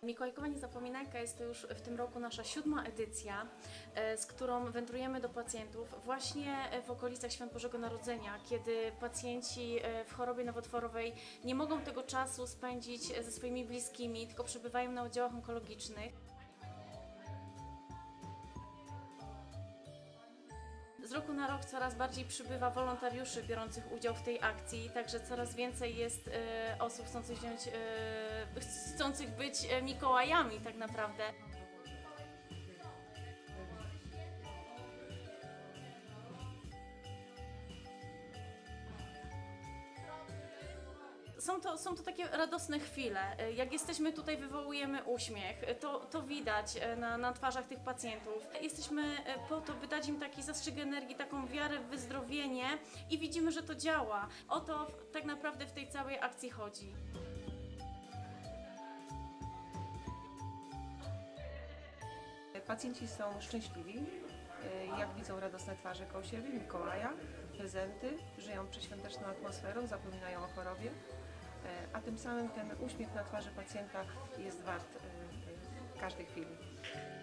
Mikołajkowa Niezapominajka jest to już w tym roku nasza 7. edycja, z którą wędrujemy do pacjentów właśnie w okolicach Świąt Bożego Narodzenia, kiedy pacjenci w chorobie nowotworowej nie mogą tego czasu spędzić ze swoimi bliskimi, tylko przebywają na oddziałach onkologicznych. Z roku na rok coraz bardziej przybywa wolontariuszy biorących udział w tej akcji, także coraz więcej jest osób chcących być Mikołajami tak naprawdę. Są to takie radosne chwile. Jak jesteśmy tutaj, wywołujemy uśmiech. To widać na twarzach tych pacjentów. Jesteśmy po to, by dać im taki zastrzyk energii, taką wiarę w wyzdrowienie i widzimy, że to działa. O to tak naprawdę w tej całej akcji chodzi. Pacjenci są szczęśliwi, jak widzą radosne twarze koło siebie, Mikołaja, prezenty, żyją przedświąteczną atmosferą, zapominają o chorobie, a tym samym ten uśmiech na twarzy pacjenta jest wart każdej chwili.